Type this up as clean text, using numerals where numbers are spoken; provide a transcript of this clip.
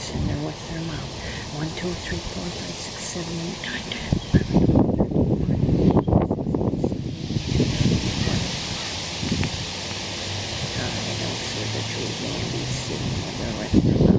sitting there with their mouth. 1, 2, 3, 4, 5, 6, 7, 8, 9, 10, 11, 12, 13, 14, 15, 16, 17, 18, 19, 20. I don't see the true dandies sitting with their rest of them.